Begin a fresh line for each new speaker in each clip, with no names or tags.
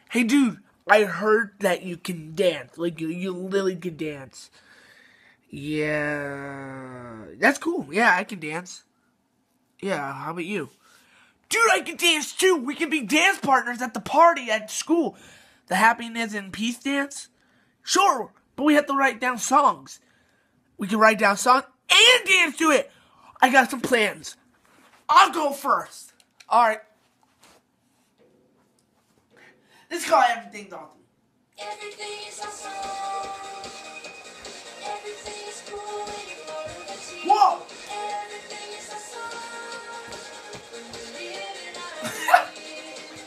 Hey, dude, I heard that you can dance. Like, you literally can dance. Yeah, that's cool. Yeah, I can dance. Yeah, how about you? Dude, I can dance too. We can be dance partners at the party at school. The happiness and peace dance? Sure, but we have to write down songs. We can write down songs and dance to it. I got some plans. I'll go first. Alright. Let's call everything's awesome.
Everything is awesome. Everything is cool when you're part of the team.
Whoa!
Everything is awesome when we're living our dreams.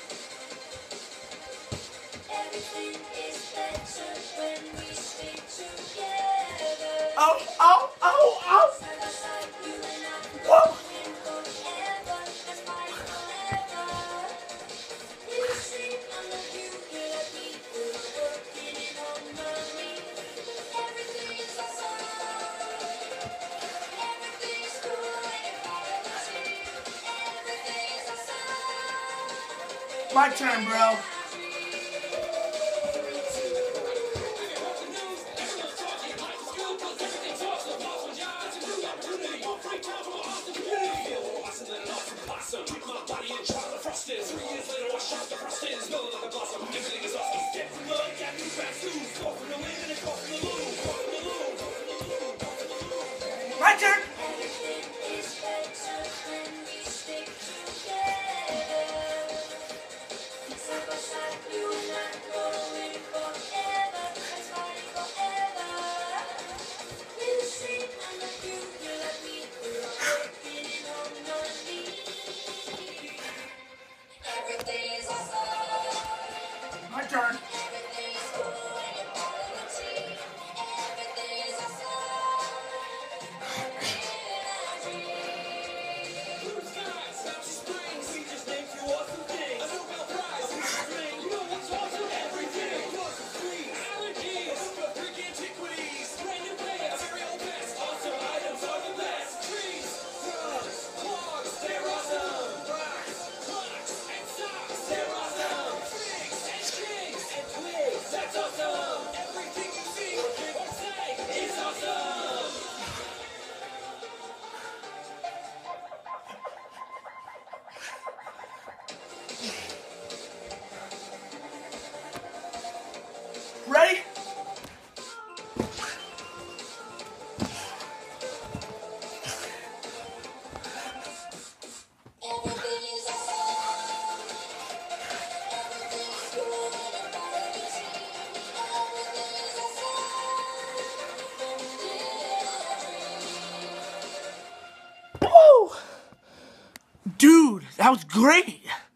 Everything is better when we stick together.
Oh, oh, oh, oh!
Side by side, you and I.
Whoa!
Going forever. Let's fight forever. You sing, I love you, you love me. We're working in harmony. Everything is awesome. Everything is cool when you're part of the team. Everything is awesome.
My turn, bro. My turn.
Everything is better when we stick together. Side by side, you and I going forever. Let's fight forever. You sing, I love you, you love me. We're working in harmony. Everything is awesome.
My turn.
Everything is cool when you're part of the team. Everything is awesome.
Ready?
Everything is awesome. Everything is cool when you're part of the team. Everything is awesome when we live our dreams.
Woo! Dude, that was great.